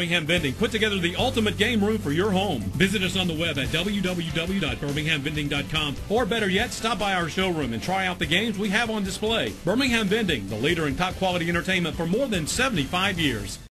Birmingham Vending put together the ultimate game room for your home. Visit us on the web at www.Birminghamvending.com, or better yet, stop by our showroom and try out the games we have on display. Birmingham Vending, the leader in top quality entertainment for more than 75 years.